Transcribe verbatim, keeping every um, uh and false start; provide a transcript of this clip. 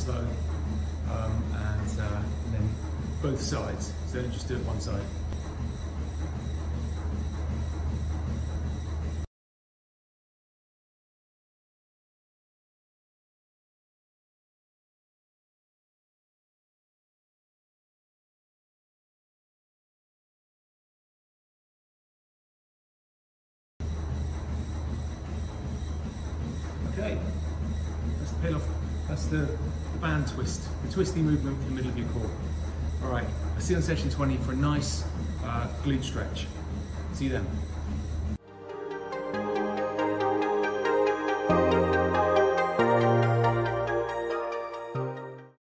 slow, um, and, uh, and then both sides. So don't just do it one side. Okay, that's the Pallof, that's the, the band twist, the twisty movement for the middle of your core. All right, I'll see you on session twenty for a nice uh, glute stretch. See you then.